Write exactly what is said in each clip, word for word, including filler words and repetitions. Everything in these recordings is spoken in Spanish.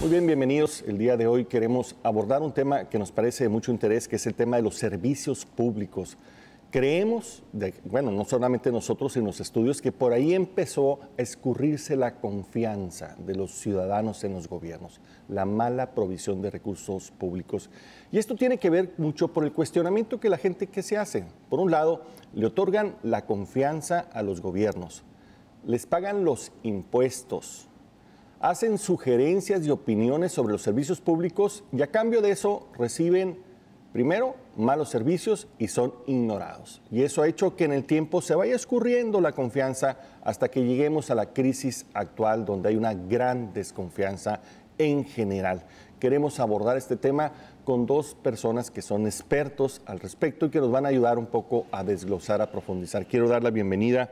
Muy bien, bienvenidos. El día de hoy queremos abordar un tema que nos parece de mucho interés, que es el tema de los servicios públicos. Creemos, de, bueno, no solamente nosotros en los estudios, que por ahí empezó a escurrirse la confianza de los ciudadanos en los gobiernos, la mala provisión de recursos públicos. Y esto tiene que ver mucho por el cuestionamiento que la gente que se hace. Por un lado, le otorgan la confianza a los gobiernos, les pagan los impuestos, hacen sugerencias y opiniones sobre los servicios públicos y a cambio de eso reciben, primero, malos servicios y son ignorados. Y eso ha hecho que en el tiempo se vaya escurriendo la confianza hasta que lleguemos a la crisis actual donde hay una gran desconfianza en general. Queremos abordar este tema con dos personas que son expertos al respecto y que nos van a ayudar un poco a desglosar, a profundizar. Quiero dar la bienvenida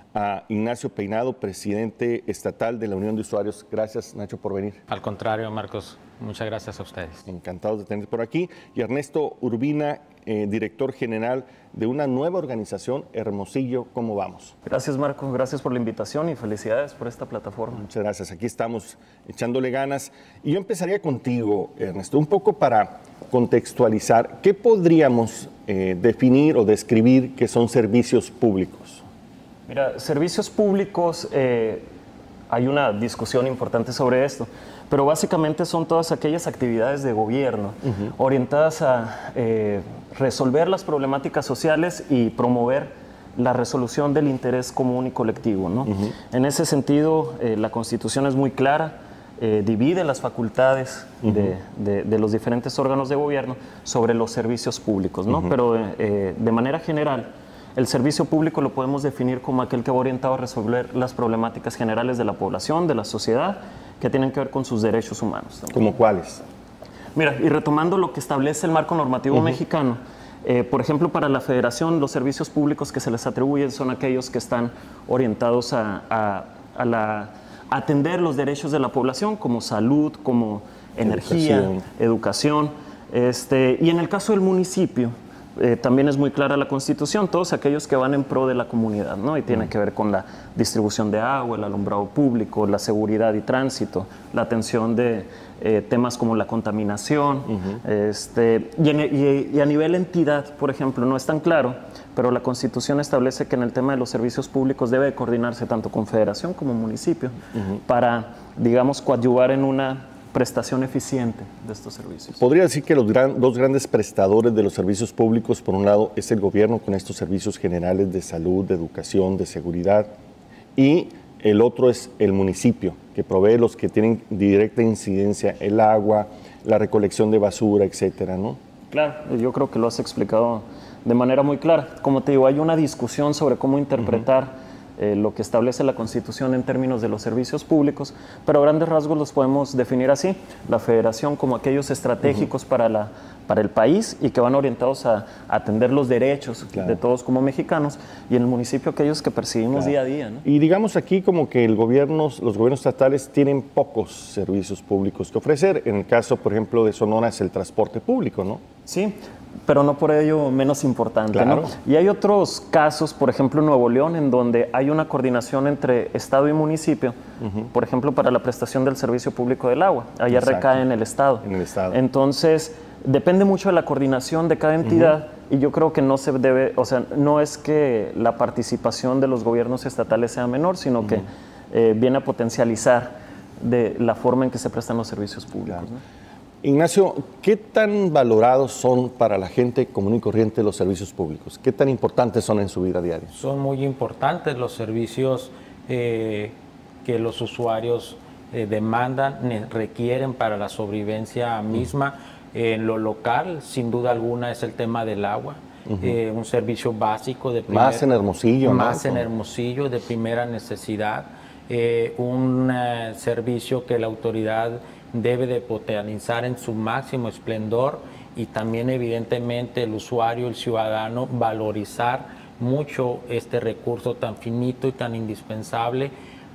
a Ignacio Peinado, presidente estatal de la Unión de Usuarios. Gracias, Nacho, por venir. Al contrario, Marcos, muchas gracias a ustedes. Encantados de tenerte por aquí. Y Ernesto Urbina, eh, director general de una nueva organización, Hermosillo. ¿Cómo vamos? Gracias, Marcos. Gracias por la invitación y felicidades por esta plataforma. Muchas gracias. Aquí estamos echándole ganas. Y yo empezaría contigo, Ernesto, un poco para contextualizar. ¿Qué podríamos eh, definir o describir que son servicios públicos? Mira, servicios públicos, eh, hay una discusión importante sobre esto, pero básicamente son todas aquellas actividades de gobierno uh-huh. orientadas a eh, resolver las problemáticas sociales y promover la resolución del interés común y colectivo, ¿no? Uh-huh. En ese sentido, eh, la Constitución es muy clara, eh, divide las facultades uh-huh. de, de, de los diferentes órganos de gobierno sobre los servicios públicos, ¿no? Uh-huh. Pero eh, de manera general, el servicio público lo podemos definir como aquel que va orientado a resolver las problemáticas generales de la población, de la sociedad, que tienen que ver con sus derechos humanos también. ¿Cómo cuáles? Mira, y retomando lo que establece el marco normativo uh-huh. mexicano, eh, por ejemplo, para la Federación, los servicios públicos que se les atribuyen son aquellos que están orientados a, a, a, la, a atender los derechos de la población, como salud, como energía, educación. educación este, y en el caso del municipio, Eh, también es muy clara la Constitución, todos aquellos que van en pro de la comunidad, ¿no? Y tiene que ver con la distribución de agua, el alumbrado público, la seguridad y tránsito, la atención de eh, temas como la contaminación. Uh-huh. este, y, en, y, y a nivel entidad, por ejemplo, no es tan claro, pero la Constitución establece que en el tema de los servicios públicos debe coordinarse tanto con federación como municipio uh-huh. para, digamos, coadyuvar en una prestación eficiente de estos servicios. Podría decir que los gran, dos grandes prestadores de los servicios públicos, por un lado, es el gobierno con estos servicios generales de salud, de educación, de seguridad, y el otro es el municipio, que provee los que tienen directa incidencia, el agua, la recolección de basura, etcétera, ¿no? Claro, yo creo que lo has explicado de manera muy clara. Como te digo, hay una discusión sobre cómo interpretar uh-huh. Eh, lo que establece la Constitución en términos de los servicios públicos, pero a grandes rasgos los podemos definir así: la Federación como aquellos estratégicos uh-huh. para, la, para el país y que van orientados a, a atender los derechos claro. de todos como mexicanos, y en el municipio aquellos que percibimos claro. día a día, ¿no? Y digamos aquí como que el gobierno, los gobiernos estatales tienen pocos servicios públicos que ofrecer. En el caso, por ejemplo, de Sonora es el transporte público, ¿no? Sí, pero no por ello menos importante, claro. ¿no? Y hay otros casos, por ejemplo, en Nuevo León, en donde hay una coordinación entre Estado y municipio, uh-huh. por ejemplo, para la prestación del servicio público del agua. Allá Exacto. recae en el Estado. En el Estado. Entonces, depende mucho de la coordinación de cada entidad uh-huh. y yo creo que no se debe, o sea, no es que la participación de los gobiernos estatales sea menor, sino uh-huh. que eh, viene a potencializar de la forma en que se prestan los servicios públicos, claro. ¿no? Ignacio, ¿qué tan valorados son para la gente común y corriente los servicios públicos? ¿Qué tan importantes son en su vida diaria? Son muy importantes los servicios eh, que los usuarios eh, demandan, requieren para la sobrevivencia misma. Eh, en lo local, sin duda alguna, es el tema del agua. Uh-huh. eh, un servicio básico de primera, más en Hermosillo, más ¿no? en Hermosillo, de primera necesidad. Eh, un eh, servicio que la autoridad debe de potenciar en su máximo esplendor, y también evidentemente el usuario, el ciudadano, valorizar mucho este recurso tan finito y tan indispensable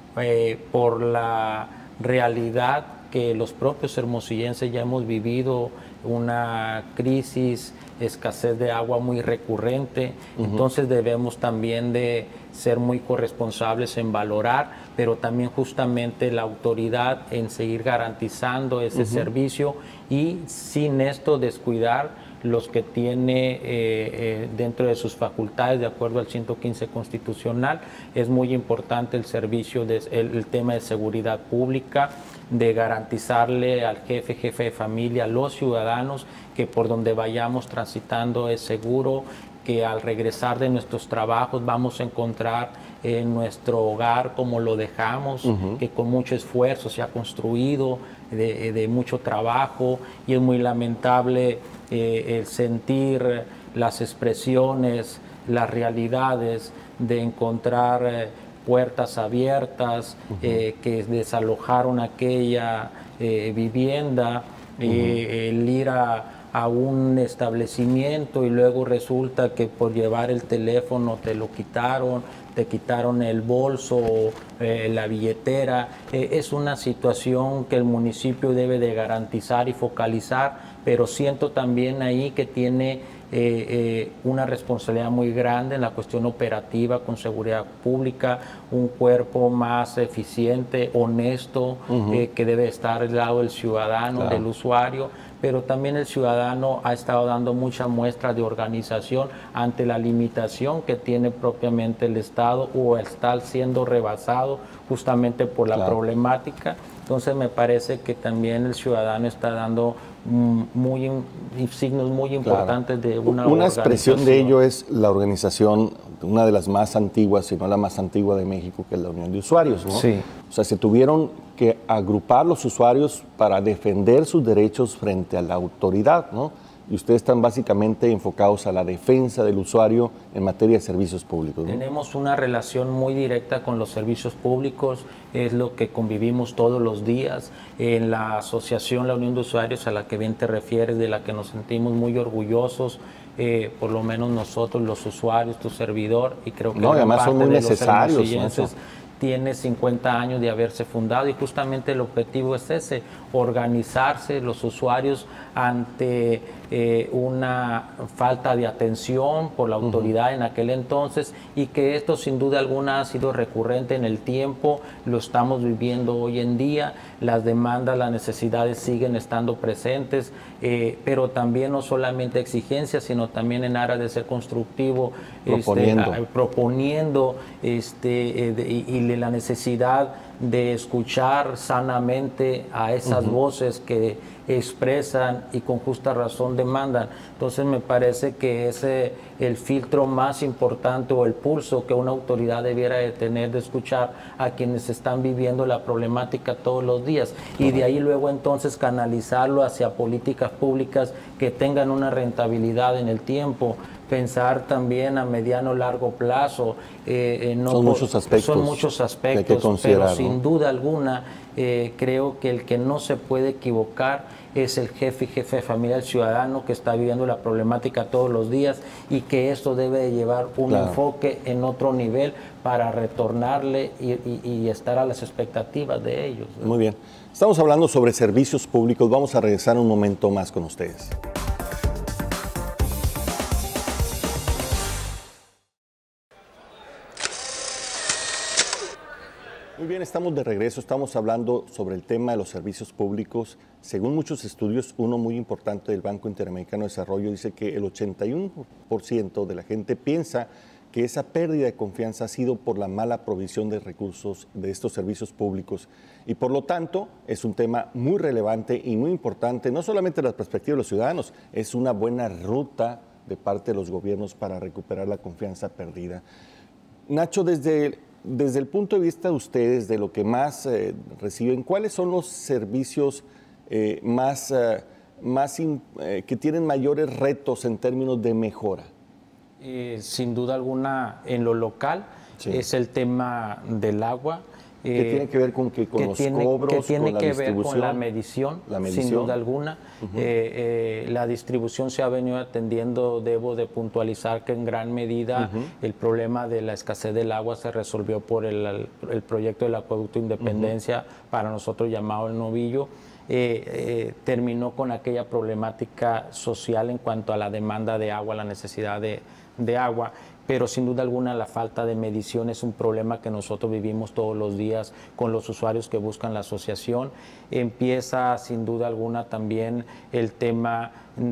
eh, por la realidad que los propios hermosillenses ya hemos vivido una crisis, escasez de agua muy recurrente. Uh-huh. Entonces debemos también de ser muy corresponsables en valorar, pero también justamente la autoridad en seguir garantizando ese uh-huh. servicio y sin esto descuidar los que tiene eh, eh, dentro de sus facultades, de acuerdo al ciento quince constitucional. Es muy importante el servicio, de, el, el tema de seguridad pública, de garantizarle al jefe, jefe de familia, a los ciudadanos, que por donde vayamos transitando es seguro, que al regresar de nuestros trabajos vamos a encontrar en eh, nuestro hogar como lo dejamos, uh-huh. que con mucho esfuerzo se ha construido, de, de mucho trabajo, y es muy lamentable eh, el sentir las expresiones, las realidades de encontrar eh, puertas abiertas, uh-huh. eh, que desalojaron aquella eh, vivienda, uh-huh. eh, el ir a a un establecimiento y luego resulta que por llevar el teléfono te lo quitaron, te quitaron el bolso, eh, la billetera. Eh, es una situación que el municipio debe de garantizar y focalizar, pero siento también ahí que tiene Eh, eh, una responsabilidad muy grande en la cuestión operativa con seguridad pública, un cuerpo más eficiente, honesto, uh-huh. eh, que debe estar al lado del ciudadano, claro. del usuario, pero también el ciudadano ha estado dando mucha muestra de organización ante la limitación que tiene propiamente el Estado o está siendo rebasado justamente por la claro. problemática. Entonces me parece que también el ciudadano está dando muy signos muy importantes claro. de una Una expresión de ello es la organización, una de las más antiguas, si no la más antigua de México, que es la Unión de Usuarios, ¿no? Sí. O sea, se tuvieron que agrupar los usuarios para defender sus derechos frente a la autoridad, ¿no? Y ustedes están básicamente enfocados a la defensa del usuario en materia de servicios públicos, ¿no? Tenemos una relación muy directa con los servicios públicos, es lo que convivimos todos los días. En la asociación, la Unión de Usuarios, a la que bien te refieres, de la que nos sentimos muy orgullosos, eh, por lo menos nosotros, los usuarios, tu servidor, y creo que no, además son muy necesarios, tiene cincuenta años de haberse fundado, y justamente el objetivo es ese, organizarse los usuarios ante eh, una falta de atención por la autoridad uh-huh. en aquel entonces, y que esto sin duda alguna ha sido recurrente en el tiempo, lo estamos viviendo hoy en día, las demandas, las necesidades siguen estando presentes, eh, pero también no solamente exigencias, sino también en aras de ser constructivo, proponiendo, este, proponiendo este, eh, de, y, y la necesidad de escuchar sanamente a esas uh-huh. voces que expresan y con justa razón demandan. Entonces me parece que ese el filtro más importante o el pulso que una autoridad debiera de tener, de escuchar a quienes están viviendo la problemática todos los días, y de ahí luego entonces canalizarlo hacia políticas públicas que tengan una rentabilidad en el tiempo. Pensar también a mediano o largo plazo. Eh, eh, no son, por, muchos aspectos son muchos aspectos, que hay que considerar, pero sin ¿no? duda alguna eh, creo que el que no se puede equivocar es el jefe y jefe de familia, el ciudadano que está viviendo la problemática todos los días, y que esto debe de llevar un claro. enfoque en otro nivel para retornarle y, y, y estar a las expectativas de ellos, ¿no? Muy bien. Estamos hablando sobre servicios públicos. Vamos a regresar un momento más con ustedes. Muy bien, estamos de regreso, estamos hablando sobre el tema de los servicios públicos. Según muchos estudios, uno muy importante del Banco Interamericano de Desarrollo dice que el ochenta y uno por ciento de la gente piensa que esa pérdida de confianza ha sido por la mala provisión de recursos de estos servicios públicos, y por lo tanto es un tema muy relevante y muy importante, no solamente desde la perspectiva de los ciudadanos, es una buena ruta de parte de los gobiernos para recuperar la confianza perdida. Nacho, desde Desde el punto de vista de ustedes, de lo que más eh, reciben, ¿cuáles son los servicios eh, más, eh, más in, eh, que tienen mayores retos en términos de mejora? Eh, sin duda alguna, en lo local, sí. es el tema del agua. ¿Qué eh, tiene que ver con, que, con que los tiene, cobros, que tiene con la que distribución? ver con la medición, la medición, sin duda alguna. Uh-huh. eh, eh, la distribución se ha venido atendiendo, debo de puntualizar que en gran medida uh-huh. el problema de la escasez del agua se resolvió por el, el proyecto del Acueducto Independencia, uh-huh. para nosotros llamado El Novillo. eh, eh, terminó con aquella problemática social en cuanto a la demanda de agua, la necesidad de, de agua. Pero sin duda alguna la falta de medición es un problema que nosotros vivimos todos los días con los usuarios que buscan la asociación. Empieza sin duda alguna también el tema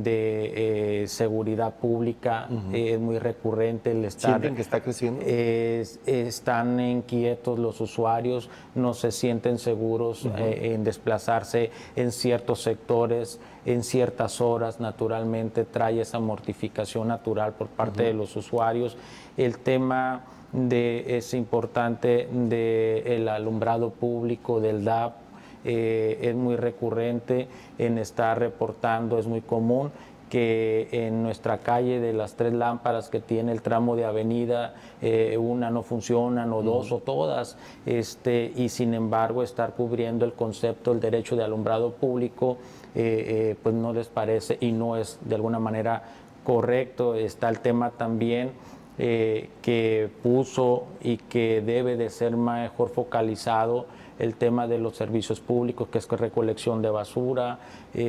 de eh, seguridad pública, uh-huh. eh, es muy recurrente el estar... ¿Sienten que está creciendo? Eh, están inquietos los usuarios, no se sienten seguros uh-huh. eh, en desplazarse en ciertos sectores, en ciertas horas, naturalmente trae esa mortificación natural por parte uh-huh. de los usuarios. El tema de, es importante del alumbrado público, del D A P, eh, es muy recurrente en estar reportando, es muy común que en nuestra calle de las tres lámparas que tiene el tramo de avenida, eh, una no funcionan o dos uh-huh. o todas, este, y sin embargo estar cubriendo el concepto, el derecho de alumbrado público, eh, eh, pues no les parece y no es de alguna manera correcto. Está el tema también eh, que puso y que debe de ser mejor focalizado el tema de los servicios públicos, que es recolección de basura,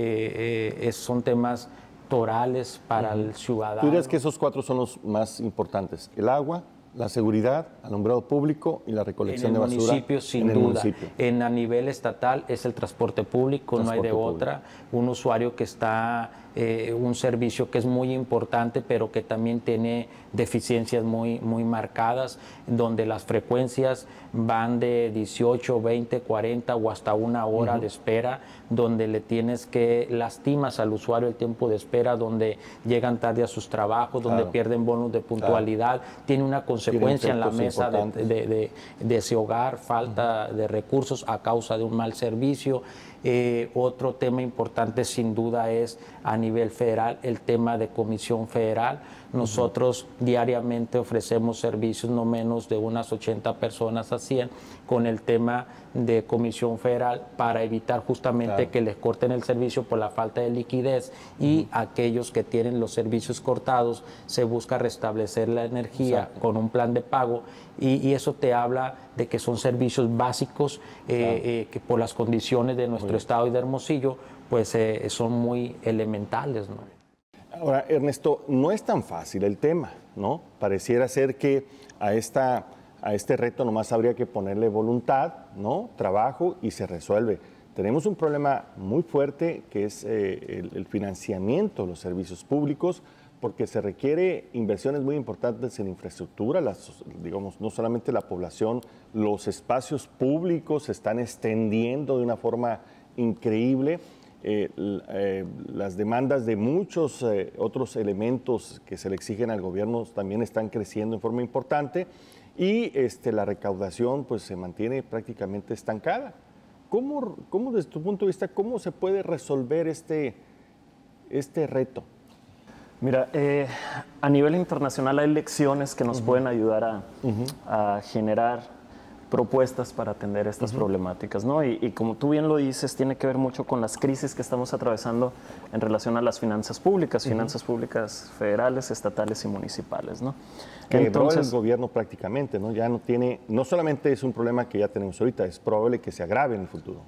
eh, eh, es, son temas torales para uh-huh. el ciudadano. ¿Tú dirías que esos cuatro son los más importantes? El agua, la seguridad, alumbrado público y la recolección de basura. En el municipio, sin duda. En a nivel estatal es el transporte público, transporte no hay de público. Otra. Un usuario que está, eh, un servicio que es muy importante, pero que también tiene deficiencias muy, muy marcadas, donde las frecuencias van de dieciocho, veinte, cuarenta o hasta una hora uh-huh. de espera, donde le tienes que, lastimas al usuario el tiempo de espera, donde llegan tarde a sus trabajos, donde claro. pierden bonos de puntualidad, claro. tiene una consecuencia en la mesa de, de, de, de ese hogar, falta uh-huh. de recursos a causa de un mal servicio. Eh, otro tema importante sin duda es a nivel federal el tema de Comisión Federal. Nosotros uh-huh. diariamente ofrecemos servicios no menos de unas ochenta personas a cien con el tema de Comisión Federal para evitar justamente claro. que les corten el servicio por la falta de liquidez y uh-huh. aquellos que tienen los servicios cortados se busca restablecer la energía Exacto. con un plan de pago y, y eso te habla de que son servicios básicos eh, claro. eh, que por las condiciones de nuestro estado y de Hermosillo pues eh, son muy elementales, ¿no? Ahora, Ernesto, no es tan fácil el tema, ¿no? Pareciera ser que a, esta, a este reto nomás habría que ponerle voluntad, ¿no? Trabajo y se resuelve. Tenemos un problema muy fuerte que es eh, el, el financiamiento de los servicios públicos, porque se requiere inversiones muy importantes en infraestructura, las, digamos, no solamente la población, los espacios públicos se están extendiendo de una forma increíble. Eh, eh, las demandas de muchos eh, otros elementos que se le exigen al gobierno también están creciendo en forma importante y este, la recaudación pues, se mantiene prácticamente estancada. ¿Cómo, cómo, desde tu punto de vista, cómo se puede resolver este, este reto? Mira, eh, a nivel internacional hay lecciones que nos uh-huh. pueden ayudar a, uh-huh. a generar propuestas para atender estas uh-huh. problemáticas, ¿no? Y, y como tú bien lo dices, tiene que ver mucho con las crisis que estamos atravesando en relación a las finanzas públicas, uh-huh. finanzas públicas federales, estatales y municipales, ¿no? Que entonces el gobierno prácticamente, ¿no? Ya no tiene, no solamente es un problema que ya tenemos ahorita, es probable que se agrave en el futuro.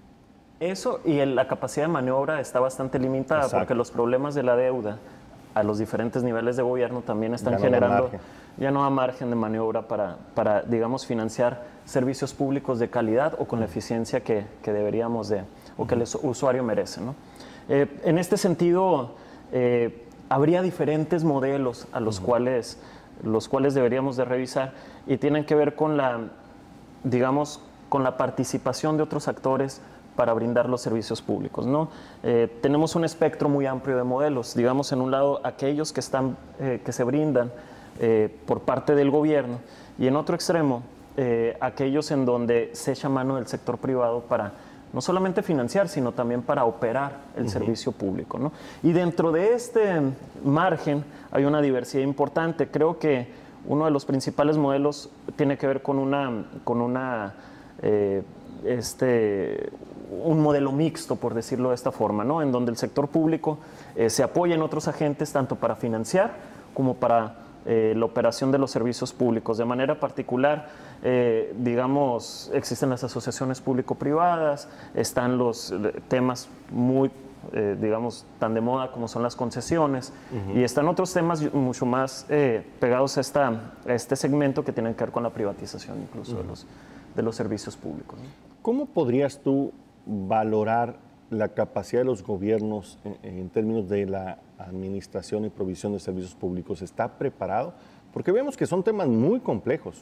Eso y el, la capacidad de maniobra está bastante limitada Exacto. porque los problemas de la deuda a los diferentes niveles de gobierno también están ya no generando, ya no da margen de maniobra para, para, digamos, financiar servicios públicos de calidad o con la eficiencia que, que deberíamos de, o que el usuario merece, ¿no? Eh, en este sentido, eh, habría diferentes modelos a los, uh-huh. cuales, los cuales deberíamos de revisar y tienen que ver con la, digamos, con la participación de otros actores para brindar los servicios públicos, ¿no? Eh, tenemos un espectro muy amplio de modelos, digamos, en un lado aquellos que, están, eh, que se brindan eh, por parte del gobierno y en otro extremo eh, aquellos en donde se echa mano del sector privado para no solamente financiar, sino también para operar el uh-huh. servicio público, ¿no? Y dentro de este margen hay una diversidad importante. Creo que uno de los principales modelos tiene que ver con una, con una eh, este, un modelo mixto, por decirlo de esta forma, ¿no? En donde el sector público eh, se apoya en otros agentes tanto para financiar como para eh, la operación de los servicios públicos. De manera particular, eh, digamos, existen las asociaciones público-privadas, están los temas muy, eh, digamos, tan de moda como son las concesiones, uh-huh. y están otros temas mucho más eh, pegados a, esta, a este segmento que tienen que ver con la privatización incluso uh-huh. de, los, de los servicios públicos, ¿no? ¿Cómo podrías tú valorar la capacidad de los gobiernos en, en términos de la administración y provisión de servicios públicos? ¿Está preparado? Porque vemos que son temas muy complejos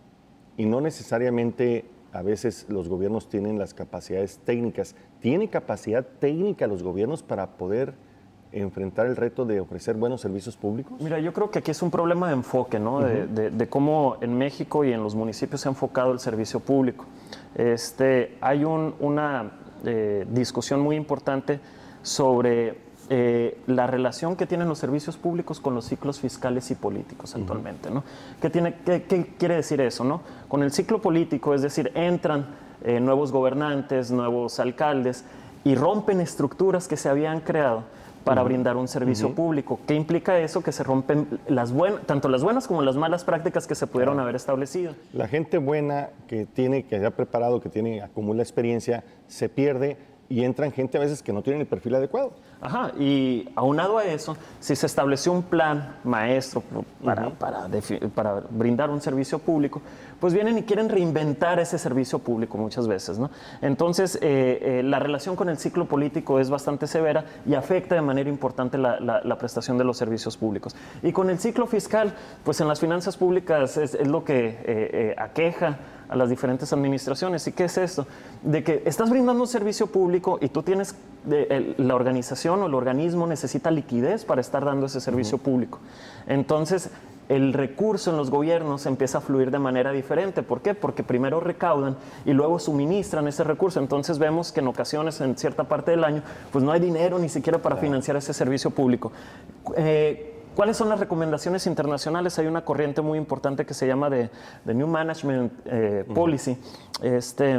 y no necesariamente a veces los gobiernos tienen las capacidades técnicas. ¿Tiene capacidad técnica los gobiernos para poder enfrentar el reto de ofrecer buenos servicios públicos? Mira, yo creo que aquí es un problema de enfoque, ¿no? Uh-huh. de, de, de cómo en México y en los municipios se ha enfocado el servicio público. Este, hay un, una eh, discusión muy importante sobre eh, la relación que tienen los servicios públicos con los ciclos fiscales y políticos actualmente, ¿no? ¿Qué, tiene, qué, qué quiere decir eso, no? Con el ciclo político, es decir, entran eh, nuevos gobernantes, nuevos alcaldes y rompen estructuras que se habían creado para uh-huh. brindar un servicio uh-huh. público. ¿Qué implica eso? Que se rompen las buenas, tanto las buenas como las malas prácticas que se pudieron claro. haber establecido. La gente buena que tiene, que haya preparado, que tiene, acumula experiencia, se pierde y entran gente a veces que no tienen el perfil adecuado. Ajá, y aunado a eso, si se estableció un plan maestro para, uh-huh. para, para brindar un servicio público, pues vienen y quieren reinventar ese servicio público muchas veces, ¿no? Entonces, eh, eh, la relación con el ciclo político es bastante severa y afecta de manera importante la, la, la prestación de los servicios públicos. Y con el ciclo fiscal, pues en las finanzas públicas es, es lo que eh, eh, aqueja a las diferentes administraciones. ¿Y qué es esto? De que estás brindando un servicio público y tú tienes, de, el, la organización o el organismo necesita liquidez para estar dando ese servicio uh-huh. público. Entonces, el recurso en los gobiernos empieza a fluir de manera diferente. ¿Por qué? Porque primero recaudan y luego suministran ese recurso. Entonces vemos que en ocasiones, en cierta parte del año, pues no hay dinero ni siquiera para claro. financiar ese servicio público. Eh, ¿Cuáles son las recomendaciones internacionales? Hay una corriente muy importante que se llama de, de New Management eh, Policy, uh-huh. este,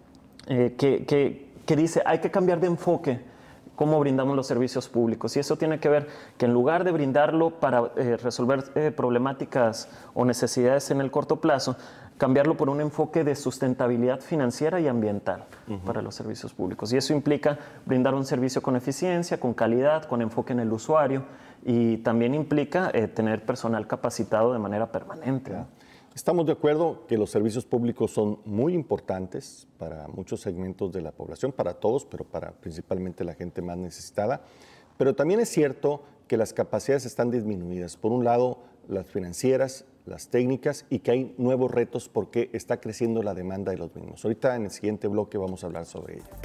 eh, que, que, que dice hay que cambiar de enfoque cómo brindamos los servicios públicos. Y eso tiene que ver que en lugar de brindarlo para eh, resolver eh, problemáticas o necesidades en el corto plazo, cambiarlo por un enfoque de sustentabilidad financiera y ambiental uh-huh. para los servicios públicos. Y eso implica brindar un servicio con eficiencia, con calidad, con enfoque en el usuario, y también implica eh, tener personal capacitado de manera permanente. Claro. Estamos de acuerdo que los servicios públicos son muy importantes para muchos segmentos de la población, para todos, pero para principalmente la gente más necesitada. Pero también es cierto que las capacidades están disminuidas. Por un lado, las financieras, las técnicas, y que hay nuevos retos porque está creciendo la demanda de los mismos. Ahorita en el siguiente bloque vamos a hablar sobre ello.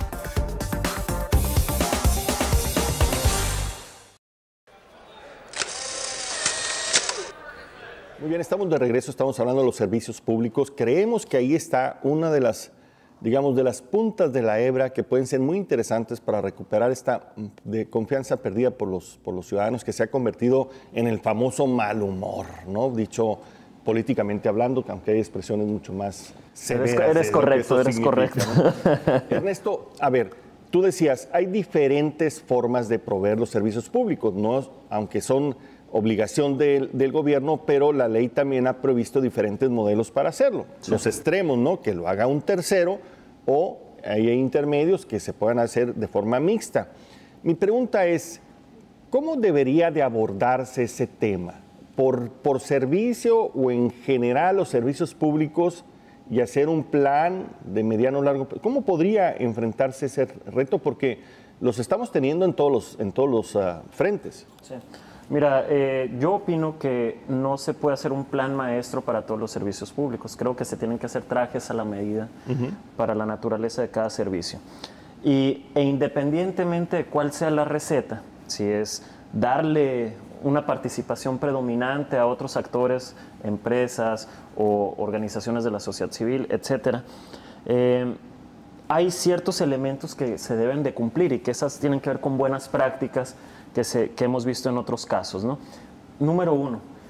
Muy bien, estamos de regreso, estamos hablando de los servicios públicos. Creemos que ahí está una de las, digamos, de las puntas de la hebra que pueden ser muy interesantes para recuperar esta de confianza perdida por los, por los ciudadanos, que se ha convertido en el famoso mal humor, ¿no? Dicho políticamente hablando, aunque hay expresiones mucho más severas. Eres, eres correcto, eres correcto. ¿No? Ernesto, a ver, tú decías, hay diferentes formas de proveer los servicios públicos, ¿no? Aunque son obligación del, del gobierno, pero la ley también ha previsto diferentes modelos para hacerlo. Sí. Los extremos, ¿no? Que lo haga un tercero, o hay intermedios que se puedan hacer de forma mixta. Mi pregunta es, ¿cómo debería de abordarse ese tema? ¿Por, por servicio o en general los servicios públicos y hacer un plan de mediano o largo plazo? ¿Cómo podría enfrentarse ese reto? Porque los estamos teniendo en todos los, en todos los uh, frentes. Sí. Mira, eh, yo opino que no se puede hacer un plan maestro para todos los servicios públicos. Creo que se tienen que hacer trajes a la medida uh-huh. para la naturaleza de cada servicio. Y, e independientemente de cuál sea la receta, si es darle una participación predominante a otros actores, empresas o organizaciones de la sociedad civil, etcétera, eh, hay ciertos elementos que se deben de cumplir y que esas tienen que ver con buenas prácticas que, se, que hemos visto en otros casos, ¿no? Número uno,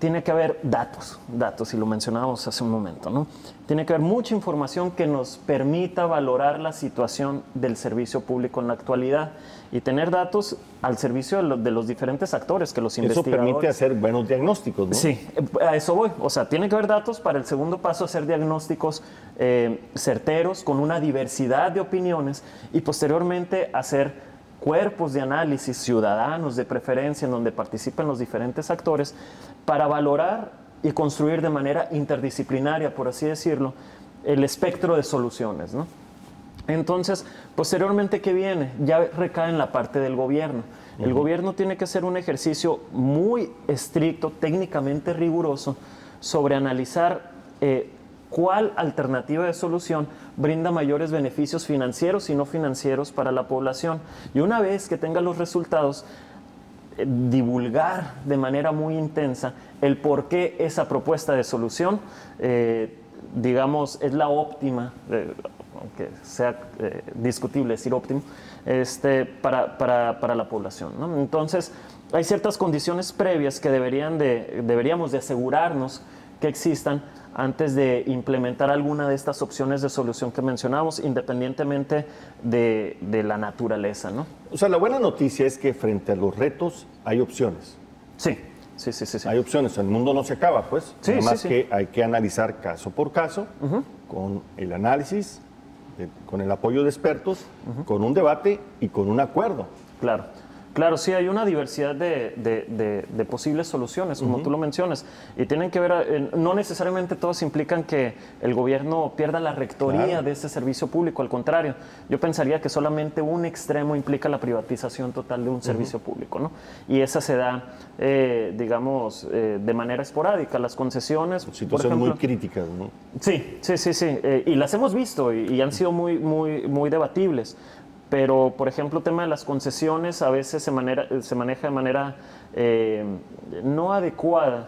tiene que haber datos, datos, y lo mencionábamos hace un momento, ¿no? Tiene que haber mucha información que nos permita valorar la situación del servicio público en la actualidad y tener datos al servicio de, lo, de los diferentes actores que los investigadores... Eso permite hacer buenos diagnósticos, ¿no? Sí, a eso voy. O sea, tiene que haber datos para el segundo paso, hacer diagnósticos eh, certeros, con una diversidad de opiniones, y posteriormente hacer cuerpos de análisis ciudadanos de preferencia en donde participen los diferentes actores para valorar y construir de manera interdisciplinaria, por así decirlo, el espectro de soluciones, ¿no? Entonces, posteriormente, ¿qué viene? Ya recae en la parte del gobierno. El uh-huh. gobierno tiene que hacer un ejercicio muy estricto, técnicamente riguroso, sobre analizar eh, cuál alternativa de solución brinda mayores beneficios financieros y no financieros para la población. Y una vez que tenga los resultados, eh, divulgar de manera muy intensa el por qué esa propuesta de solución, eh, digamos, es la óptima, eh, aunque sea eh, discutible decir óptimo, este, para, para, para la población, ¿no? Entonces, hay ciertas condiciones previas que deberían de, deberíamos de asegurarnos que existan antes de implementar alguna de estas opciones de solución que mencionamos, independientemente de, de la naturaleza, ¿no? O sea, la buena noticia es que frente a los retos hay opciones. Sí, sí, sí, sí. sí. Hay opciones, el mundo no se acaba, pues. Sí, Nada más sí, que sí. hay que analizar caso por caso, uh-huh. con el análisis, de, con el apoyo de expertos, uh-huh. con un debate y con un acuerdo. Claro. Claro, sí, hay una diversidad de, de, de, de posibles soluciones, como uh-huh. tú lo mencionas, y tienen que ver, eh, no necesariamente todos implican que el gobierno pierda la rectoría claro. de ese servicio público, al contrario, yo pensaría que solamente un extremo implica la privatización total de un uh-huh. servicio público, ¿no? Y esa se da, eh, digamos, eh, de manera esporádica, las concesiones, situaciones por ejemplo, muy críticas, ¿no? Sí, sí, sí, sí, eh, y las hemos visto y, y han sido muy, muy, muy debatibles. Pero, por ejemplo, el tema de las concesiones a veces se, manera, se maneja de manera eh, no adecuada,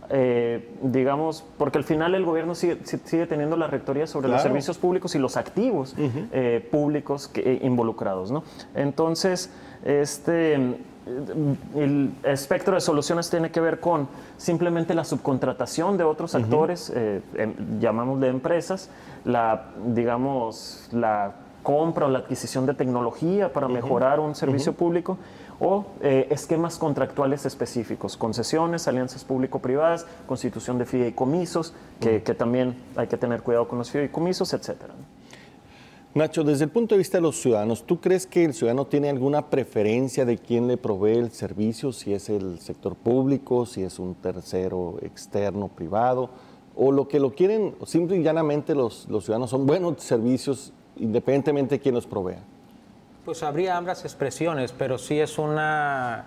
eh, digamos, porque al final el gobierno sigue, sigue teniendo la rectoría sobre claro. los servicios públicos y los activos uh-huh. eh, públicos que, eh, involucrados, ¿no? Entonces, este, el espectro de soluciones tiene que ver con simplemente la subcontratación de otros uh-huh. actores, eh, eh, llamámosle empresas, la, digamos, la compra o la adquisición de tecnología para uh-huh. mejorar un servicio uh-huh. público, o eh, esquemas contractuales específicos, concesiones, alianzas público-privadas, constitución de fideicomisos, que, uh-huh. que también hay que tener cuidado con los fideicomisos, etcétera. Nacho, desde el punto de vista de los ciudadanos, ¿tú crees que el ciudadano tiene alguna preferencia de quién le provee el servicio, si es el sector público, si es un tercero externo, privado, o lo que lo quieren, simple y llanamente los, los ciudadanos son buenos servicios independientemente de quién los provea? Pues habría ambas expresiones, pero sí es una,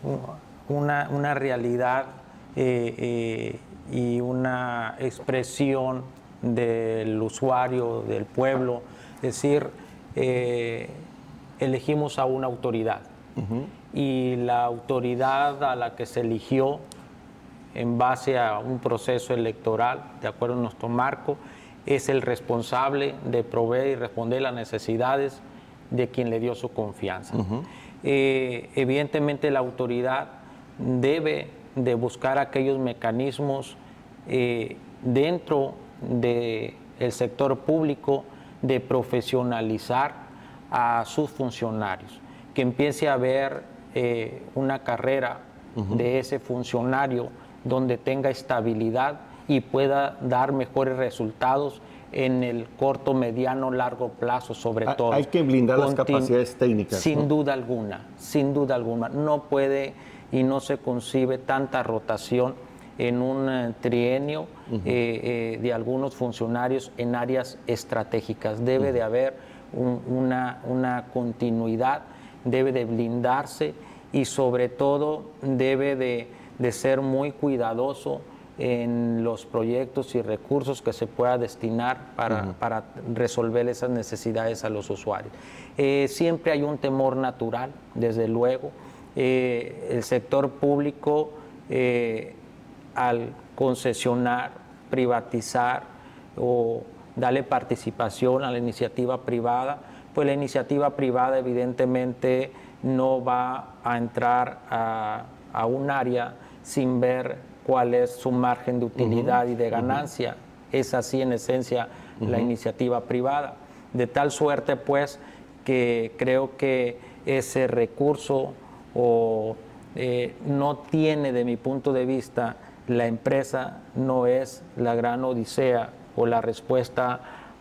una, una realidad eh, eh, y una expresión del usuario, del pueblo. Es decir, eh, elegimos a una autoridad uh-huh. y la autoridad a la que se eligió en base a un proceso electoral, de acuerdo a nuestro marco, es el responsable de proveer y responder las necesidades de quien le dio su confianza. Uh-huh. eh, evidentemente la autoridad debe de buscar aquellos mecanismos eh, dentro del sector público de profesionalizar a sus funcionarios, que empiece a haber eh, una carrera uh-huh. de ese funcionario donde tenga estabilidad y pueda dar mejores resultados en el corto, mediano, largo plazo, sobre todo. Hay que blindar Continu- las capacidades técnicas. Sin ¿no? duda alguna, sin duda alguna. No puede y no se concibe tanta rotación en un uh, trienio uh-huh. eh, eh, de algunos funcionarios en áreas estratégicas. Debe uh-huh. de haber un, una, una continuidad, debe de blindarse y sobre todo debe de, de ser muy cuidadoso en los proyectos y recursos que se pueda destinar para, uh-huh. para resolver esas necesidades a los usuarios. Eh, siempre hay un temor natural, desde luego. Eh, el sector público, eh, al concesionar, privatizar o darle participación a la iniciativa privada, pues la iniciativa privada evidentemente no va a entrar a, a un área sin ver cuál es su margen de utilidad uh-huh. y de ganancia. Uh-huh. Es así en esencia uh-huh. la iniciativa privada. De tal suerte pues que creo que ese recurso o, eh, no tiene, de mi punto de vista, la empresa no es la gran odisea o la respuesta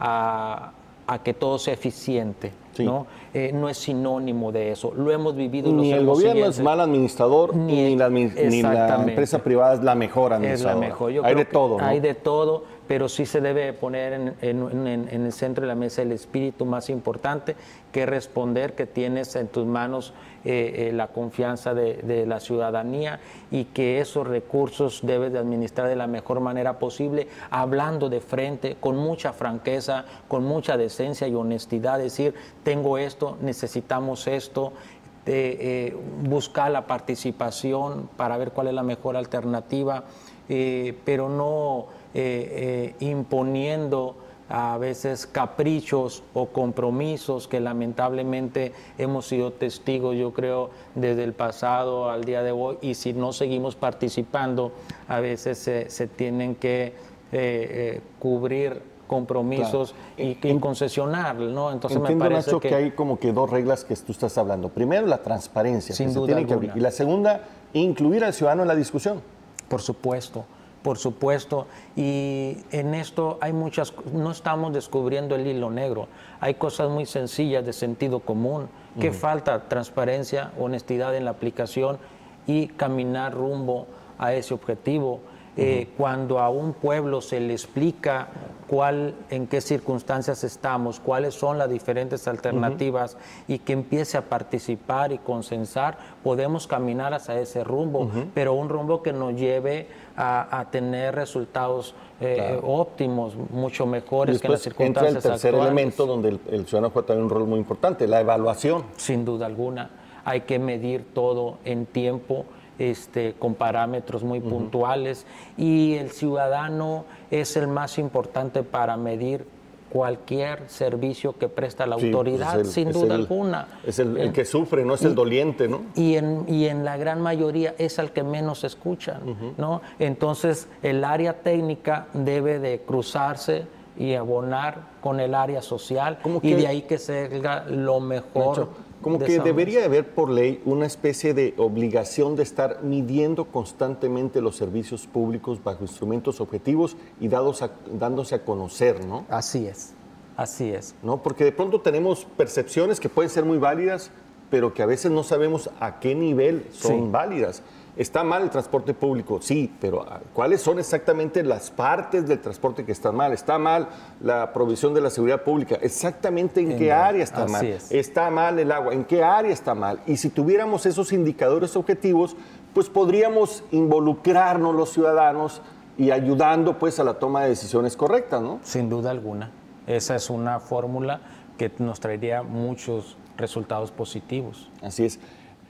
a, a que todo sea eficiente. Sí. ¿no? Eh, no es sinónimo de eso. Lo hemos vivido. Ni los el gobierno siguientes. es mal administrador, ni, ni, la, ni la empresa privada es la mejor administradora. Es la mejor. Yo hay creo de todo, ¿no? Hay de todo, pero sí se debe poner en, en, en, en el centro de la mesa el espíritu más importante, que responder que tienes en tus manos eh, eh, la confianza de, de la ciudadanía y que esos recursos debes de administrar de la mejor manera posible, hablando de frente, con mucha franqueza, con mucha decencia y honestidad, decir, tengo esto, necesitamos esto, de, eh, buscar la participación para ver cuál es la mejor alternativa, eh, pero no eh, eh, imponiendo a veces caprichos o compromisos que lamentablemente hemos sido testigos, yo creo, desde el pasado al día de hoy, y si no seguimos participando, a veces se, se tienen que eh, eh, cubrir compromisos claro. y, y concesionar, ¿no? Entonces Entiendo, me parece Nacho, que... que hay como que dos reglas que tú estás hablando. Primero, la transparencia, Sin que duda se tiene que alguna. abrir. Y la segunda, incluir al ciudadano en la discusión. Por supuesto, por supuesto. Y en esto hay muchas... No estamos descubriendo el hilo negro. Hay cosas muy sencillas de sentido común. ¿Qué uh-huh. falta? Transparencia, honestidad en la aplicación y caminar rumbo a ese objetivo. Eh, uh-huh. Cuando a un pueblo se le explica cuál, en qué circunstancias estamos, cuáles son las diferentes alternativas uh-huh. y que empiece a participar y consensar, podemos caminar hacia ese rumbo, uh-huh. pero un rumbo que nos lleve a, a tener resultados eh, claro. óptimos, mucho mejores que en las circunstancias entra el tercer actuales. elemento donde el, el ciudadano juega también un rol muy importante, la evaluación. Sin duda alguna, hay que medir todo en tiempo, Este, con parámetros muy uh-huh. puntuales, y el ciudadano es el más importante para medir cualquier servicio que presta la sí, autoridad, pues el, sin duda el, alguna. Es el, el que sufre, no es y, el doliente, ¿no? Y en, y en la gran mayoría es al que menos escuchan, uh-huh. ¿no? Entonces, el área técnica debe de cruzarse y abonar con el área social, y de ahí que salga lo mejor. Nacho, como que debería haber por ley una especie de obligación de estar midiendo constantemente los servicios públicos bajo instrumentos objetivos y dados a, dándose a conocer, ¿no? Así es, así es. ¿No? Porque de pronto tenemos percepciones que pueden ser muy válidas, pero que a veces no sabemos a qué nivel son sí. válidas. ¿Está mal el transporte público? Sí, pero ¿cuáles son exactamente las partes del transporte que están mal? ¿Está mal la provisión de la seguridad pública? ¿Exactamente en, en qué área está mal? Es. ¿Está mal el agua? ¿En qué área está mal? Y si tuviéramos esos indicadores objetivos, pues podríamos involucrarnos los ciudadanos y ayudando pues a la toma de decisiones correctas, ¿no? Sin duda alguna. Esa es una fórmula que nos traería muchos resultados positivos. Así es.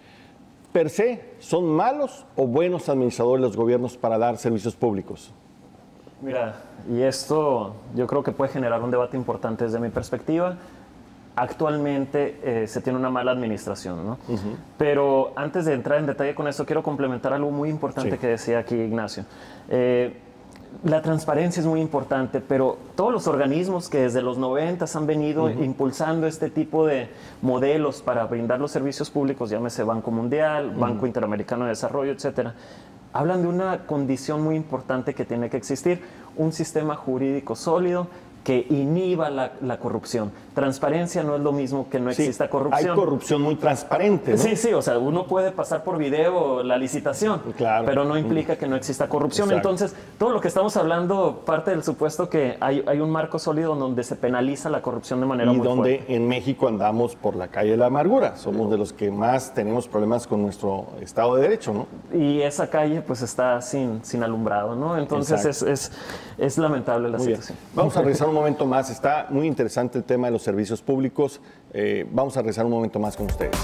Per se, ¿son malos o buenos administradores los gobiernos para dar servicios públicos? Mira, y esto yo creo que puede generar un debate importante desde mi perspectiva. Actualmente eh, se tiene una mala administración, ¿no? Uh-huh. Pero antes de entrar en detalle con eso, quiero complementar algo muy importante sí. que decía aquí Ignacio. Eh, La transparencia es muy importante, pero todos los organismos que desde los noventas han venido uh-huh. impulsando este tipo de modelos para brindar los servicios públicos, llámese Banco Mundial, uh-huh. Banco Interamericano de Desarrollo, etcétera, hablan de una condición muy importante que tiene que existir, un sistema jurídico sólido que inhiba la, la corrupción. Transparencia no es lo mismo que no sí, exista corrupción. Hay corrupción muy transparente, ¿no? Sí, sí, o sea, uno puede pasar por video la licitación, claro. pero no implica que no exista corrupción. Exacto. Entonces, todo lo que estamos hablando parte del supuesto que hay, hay un marco sólido donde se penaliza la corrupción de manera y muy donde fuerte. En México andamos por la calle de la amargura. Somos de los que más tenemos problemas con nuestro Estado de Derecho, ¿no? Y esa calle pues está sin, sin alumbrado, ¿no? Entonces es, es, es lamentable la muy situación. Bien. Vamos a revisar un momento más. Está muy interesante el tema de los servicios públicos. Eh, vamos a regresar un momento más con ustedes.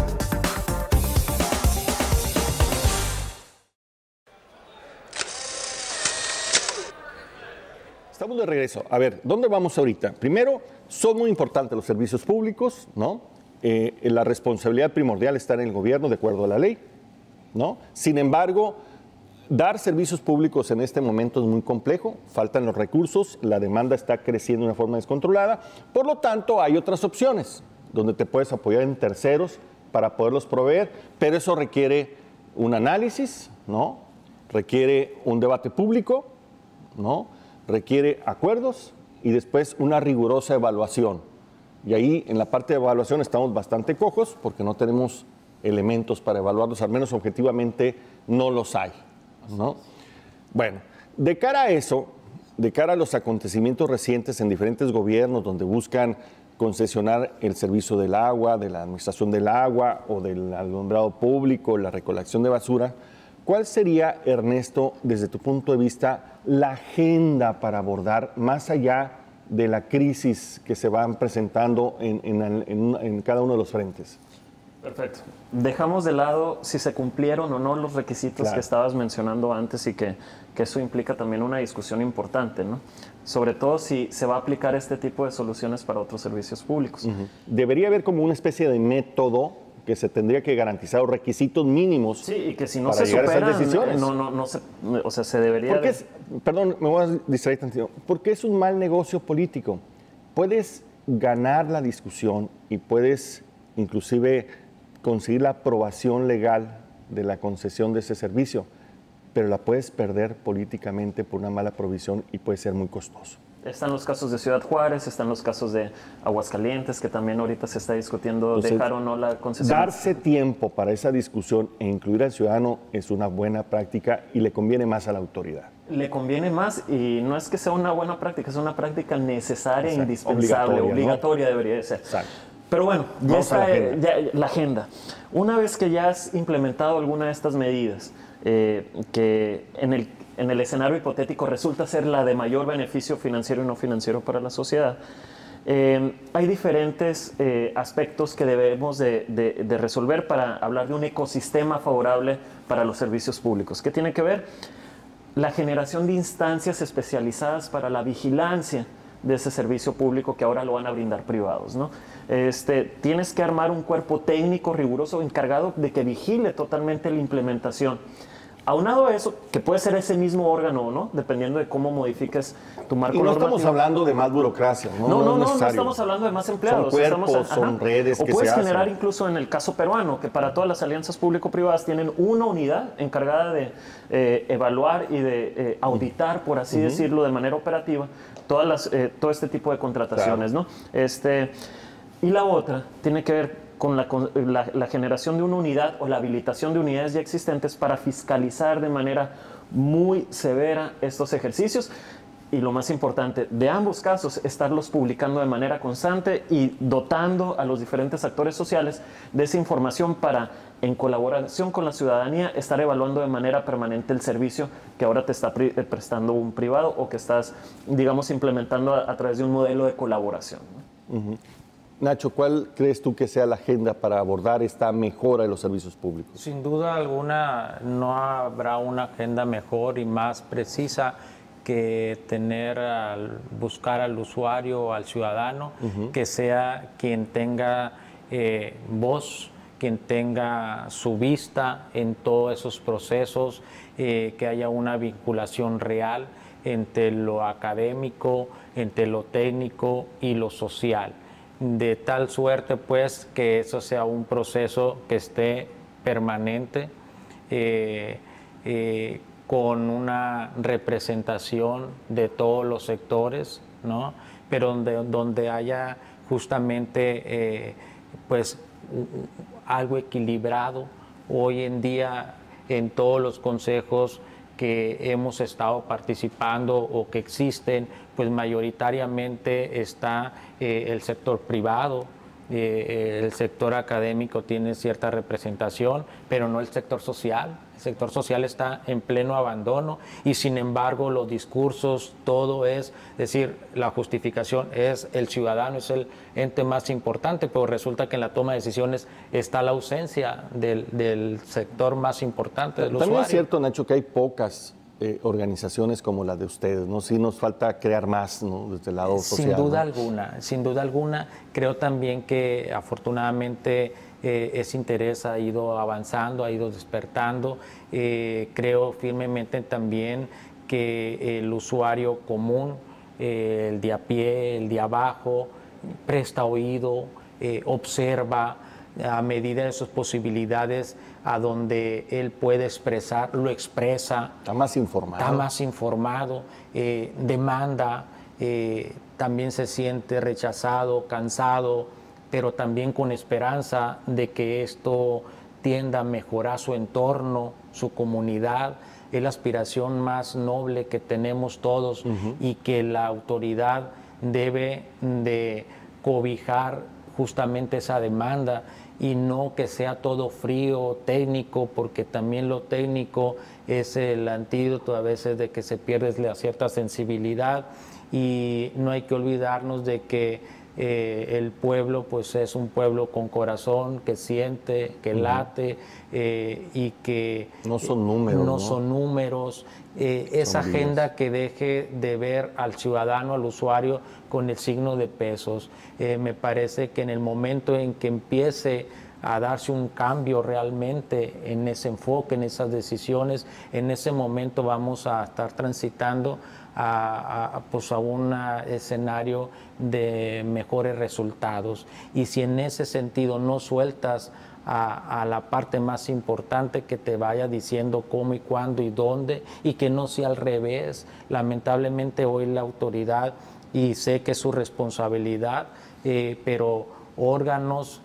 Estamos de regreso. A ver, ¿dónde vamos ahorita? Primero, son muy importantes los servicios públicos, ¿no? Eh, la responsabilidad primordial está en el gobierno, de acuerdo a la ley, ¿no? Sin embargo, Dar servicios públicos en este momento es muy complejo, faltan los recursos, la demanda está creciendo de una forma descontrolada, por lo tanto hay otras opciones donde te puedes apoyar en terceros para poderlos proveer, pero eso requiere un análisis, ¿no? Requiere un debate público, ¿no? Requiere acuerdos y después una rigurosa evaluación. Y ahí en la parte de evaluación estamos bastante cojos porque no tenemos elementos para evaluarlos, al menos objetivamente no los hay, ¿no? Bueno, de cara a eso, de cara a los acontecimientos recientes en diferentes gobiernos donde buscan concesionar el servicio del agua, de la administración del agua o del alumbrado público, la recolección de basura, ¿cuál sería, Ernesto, desde tu punto de vista, la agenda para abordar más allá de la crisis que se van presentando en, en, en, en cada uno de los frentes? Perfecto. Dejamos de lado si se cumplieron o no los requisitos claro. que estabas mencionando antes y que, que eso implica también una discusión importante, ¿no? Sobre todo si se va a aplicar este tipo de soluciones para otros servicios públicos. Uh-huh. Debería haber como una especie de método que se tendría que garantizar, los requisitos mínimos. Sí, y que si no se superan, no, no, no se, o sea, se debería... Porque de... es, perdón, me voy a distraer tantito. Porque es un mal negocio político. Puedes ganar la discusión y puedes inclusive conseguir la aprobación legal de la concesión de ese servicio, pero la puedes perder políticamente por una mala provisión y puede ser muy costoso. Están los casos de Ciudad Juárez, están los casos de Aguascalientes, que también ahorita se está discutiendo Entonces, dejar o no la concesión. Darse tiempo para esa discusión e incluir al ciudadano es una buena práctica y le conviene más a la autoridad. Le conviene más y no es que sea una buena práctica, es una práctica necesaria, Exacto. indispensable, obligatoria, obligatoria ¿no? debería de ser. Exacto. Pero bueno, ya Vamos está a la agenda. Ya, la agenda. Una vez que ya has implementado alguna de estas medidas, eh, que en el, en el escenario hipotético resulta ser la de mayor beneficio financiero y no financiero para la sociedad, eh, hay diferentes eh, aspectos que debemos de, de, de resolver para hablar de un ecosistema favorable para los servicios públicos. ¿Qué tiene que ver? La generación de instancias especializadas para la vigilancia de ese servicio público que ahora lo van a brindar privados, ¿no? Este, tienes que armar un cuerpo técnico riguroso encargado de que vigile totalmente la implementación. Aunado a eso, que puede ser ese mismo órgano o no, dependiendo de cómo modifiques tu marco normativo. Y no normativo. estamos hablando de más burocracia, ¿no? No, no, no, no, no estamos hablando de más empleados. Son cuerpos, estamos, son ajá. redes o que puedes se generar hacen. Incluso en el caso peruano, que para todas las alianzas público-privadas tienen una unidad encargada de eh, evaluar y de eh, auditar, por así uh-huh. decirlo, de manera operativa, todas las, eh, todo este tipo de contrataciones, claro. ¿no? Este, y la otra tiene que ver con la, con la, la generación de una unidad o la habilitación de unidades ya existentes para fiscalizar de manera muy severa estos ejercicios y, lo más importante, de ambos casos, estarlos publicando de manera constante y dotando a los diferentes actores sociales de esa información para, en colaboración con la ciudadanía, estar evaluando de manera permanente el servicio que ahora te está pre prestando un privado o que estás, digamos, implementando a, a través de un modelo de colaboración, ¿no? Uh-huh. Nacho, ¿cuál crees tú que sea la agenda para abordar esta mejora de los servicios públicos? Sin duda alguna no habrá una agenda mejor y más precisa que tener al, buscar al usuario, al ciudadano, uh-huh. que sea quien tenga eh, voz, quien tenga su vista en todos esos procesos, eh, que haya una vinculación real entre lo académico, entre lo técnico y lo social. De tal suerte, pues, que eso sea un proceso que esté permanente, eh, eh, con una representación de todos los sectores, ¿no? Pero donde, donde haya justamente, eh, pues, algo equilibrado. Hoy en día, en todos los consejos que hemos estado participando o que existen, pues mayoritariamente está eh, el sector privado, eh, el sector académico tiene cierta representación, pero no el sector social. El sector social está en pleno abandono y, sin embargo, los discursos, todo es, es decir, la justificación es el ciudadano, es el ente más importante, pero resulta que en la toma de decisiones está la ausencia del, del sector más importante del usuario. También es cierto, Nacho, que hay pocas eh, organizaciones como la de ustedes, ¿no? Sí nos falta crear más, ¿no? Desde el lado social. Sin duda ¿no? alguna, sin duda alguna. Creo también que afortunadamente eh, ese interés ha ido avanzando, ha ido despertando. Eh, creo firmemente también que el usuario común, eh, el de a pie, el de abajo, presta oído, eh, observa a medida de sus posibilidades a donde él puede expresar, lo expresa. Está más informado. Está más informado, eh, demanda, eh, también se siente rechazado, cansado, pero también con esperanza de que esto tienda a mejorar su entorno, su comunidad. Es la aspiración más noble que tenemos todos uh-huh. y que la autoridad debe de cobijar justamente esa demanda y no que sea todo frío, técnico, porque también lo técnico es el antídoto a veces de que se pierde la cierta sensibilidad, y no hay que olvidarnos de que eh, el pueblo pues es un pueblo con corazón, que siente, que uh-huh. late eh, y que no son números, no, ¿no? son números. Eh, esa son agenda vidas. Que deje de ver al ciudadano, al usuario con el signo de pesos. Eh, me parece que en el momento en que empiece a darse un cambio realmente en ese enfoque, en esas decisiones, en ese momento vamos a estar transitando a, a, pues a un escenario de mejores resultados. Y si en ese sentido no sueltas a, a la parte más importante, que te vaya diciendo cómo y cuándo y dónde, y que no sea al revés. Lamentablemente hoy la autoridad, y sé que es su responsabilidad, eh, pero órganos,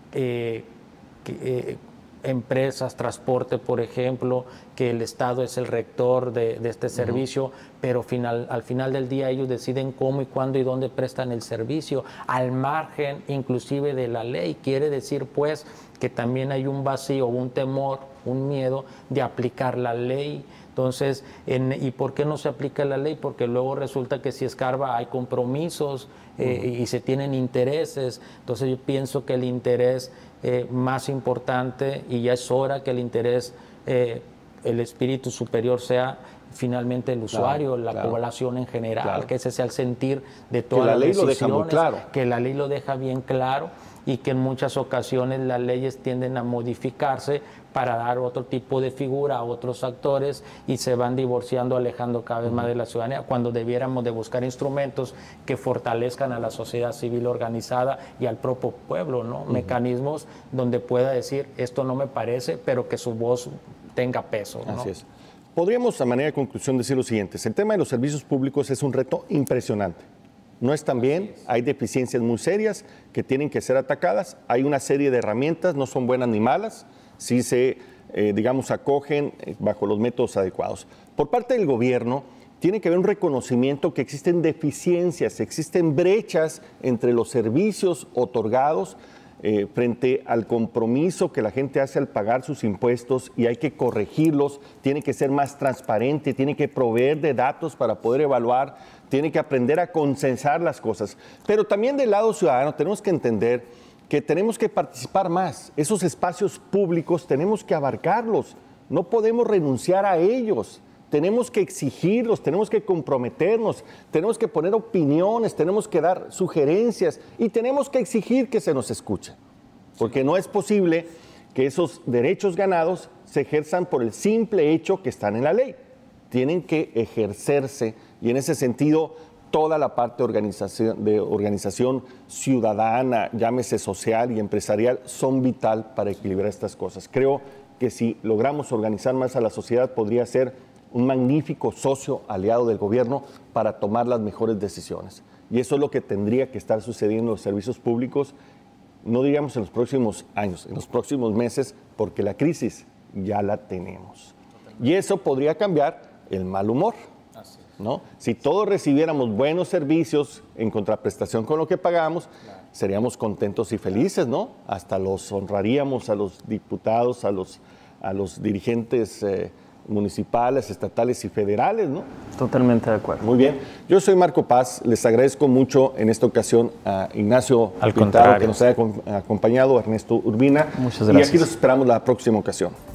eh, que, eh, empresas, transporte, por ejemplo, que el Estado es el rector de, de este servicio, uh-huh. pero final, al final del día ellos deciden cómo y cuándo y dónde prestan el servicio, al margen inclusive de la ley. Quiere decir pues que también hay un vacío, un temor, un miedo de aplicar la ley. Entonces, en, ¿y por qué no se aplica la ley? Porque luego resulta que si escarba hay compromisos eh, uh-huh. y se tienen intereses. Entonces yo pienso que el interés eh, más importante, y ya es hora que el interés, eh, el espíritu superior sea finalmente el usuario, claro, la claro. población en general, claro. que ese sea el sentir de todas las decisiones, que la ley lo deja muy claro. que la ley lo deja bien claro, y que en muchas ocasiones las leyes tienden a modificarse para dar otro tipo de figura a otros actores, y se van divorciando, alejando cada vez uh-huh. más de la ciudadanía, cuando debiéramos de buscar instrumentos que fortalezcan a la sociedad civil organizada y al propio pueblo, ¿no? Uh-huh. Mecanismos donde pueda decir, esto no me parece, pero que su voz tenga peso, ¿no? Así es. Podríamos, a manera de conclusión, decir lo siguiente: el tema de los servicios públicos es un reto impresionante. No están bien, hay deficiencias muy serias que tienen que ser atacadas, hay una serie de herramientas, no son buenas ni malas, si se, eh, digamos, acogen bajo los métodos adecuados. Por parte del gobierno, tiene que haber un reconocimiento que existen deficiencias, existen brechas entre los servicios otorgados eh, frente al compromiso que la gente hace al pagar sus impuestos, y hay que corregirlos, tiene que ser más transparente, tiene que proveer de datos para poder evaluar, tiene que aprender a consensar las cosas. Pero también del lado ciudadano tenemos que entender que tenemos que participar más. Esos espacios públicos tenemos que abarcarlos, no podemos renunciar a ellos. Tenemos que exigirlos, tenemos que comprometernos, tenemos que poner opiniones, tenemos que dar sugerencias y tenemos que exigir que se nos escuche. Porque no es posible que esos derechos ganados se ejerzan por el simple hecho que están en la ley. Tienen que ejercerse, y en ese sentido toda la parte de organización, de organización ciudadana, llámese social y empresarial, son vital para equilibrar estas cosas. Creo que si logramos organizar más a la sociedad, podría ser un magnífico socio aliado del gobierno para tomar las mejores decisiones. Y eso es lo que tendría que estar sucediendo en los servicios públicos, no diríamos en los próximos años, en los próximos meses, porque la crisis ya la tenemos. Y eso podría cambiar el mal humor, ¿no? Si todos recibiéramos buenos servicios en contraprestación con lo que pagamos, seríamos contentos y felices, ¿no? Hasta los honraríamos a los diputados, a los, a los dirigentes eh, municipales, estatales y federales, ¿no? Totalmente de acuerdo. Muy bien. Yo soy Marco Paz. Les agradezco mucho en esta ocasión a Ignacio Al Pintado, que nos haya acompañado, a Ernesto Urbina. Muchas gracias. Y aquí los esperamos la próxima ocasión.